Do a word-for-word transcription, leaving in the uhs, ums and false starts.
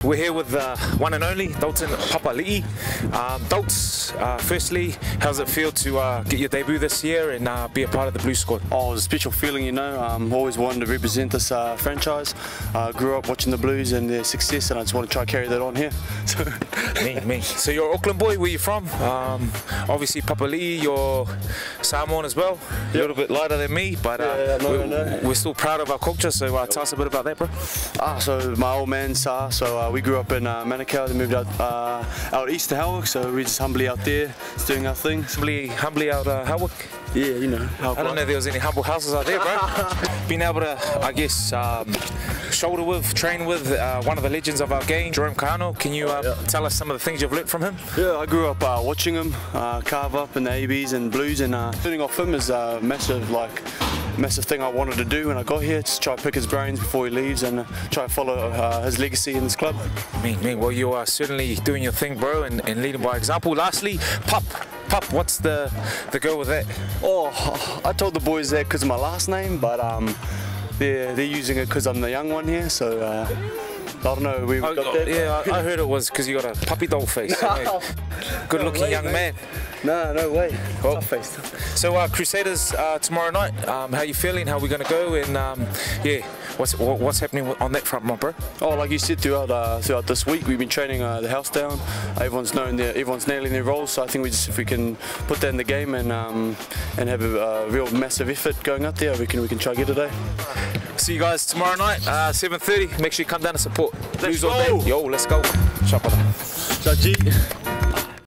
We're here with uh, one and only Dalton Papalii. Um, Dalts, uh, firstly, how does it feel to uh, get your debut this year and uh, be a part of the Blue squad? Oh, it was a special feeling, you know. Um, always wanted to represent this uh, franchise. Uh, grew up watching the Blues and their success, and I just want to try to carry that on here. So me, me. So you're an Auckland boy. Where you from? Um, obviously, Papalii, you're Samoan as well. Yep. A little bit lighter than me, but uh, yeah, no, we're, no, no. we're still proud of our culture. So uh, tell us a bit about that, bro. Ah, so my old man Sa. So uh, we grew up in uh, Manukau. They moved out uh, out east to Howick. So we're just humbly out there, just doing our thing. Humbly, humbly out uh, Howick. Yeah, you know. I don't know there was any humble houses out there, bro. Been able to, I guess, um, shoulder with, train with uh, one of the legends of our game, Jerome Kahano. Can you uh, yeah. tell us some of the things you've learnt from him? Yeah, I grew up uh, watching him uh, carve up in the A Bs and Blues, and uh, learning off him is a massive, like, massive thing I wanted to do when I got here. Just try to pick his brains before he leaves and uh, try to follow uh, his legacy in this club. Me, me. Well, you are certainly doing your thing, bro, and, and leading by example. Lastly, Pup. Pup, what's the the go with that? Oh, I told the boys that because of my last name, but um, they're they're using it because I'm the young one here. So uh, I don't know. We oh, got that. Yeah, I, I heard it was because you got a puppy dog face. No. Good-looking no young man. No, no way. Well, tough face. So uh, Crusaders uh, tomorrow night. Um, how you feeling? How are we gonna go? And um, yeah, what's what's happening on that front, my bro? Oh, like you said, throughout uh, throughout this week, we've been training uh, the house down. Everyone's knowing their, everyone's nailing their roles. So I think we just, if we can put that in the game and um, and have a, a real massive effort going out there, we can we can try to get it today. See you guys tomorrow night, uh, seven thirty. Make sure you come down and support. Let's Blues all day. Yo, let's go. Ciao, brother. Ciao, G.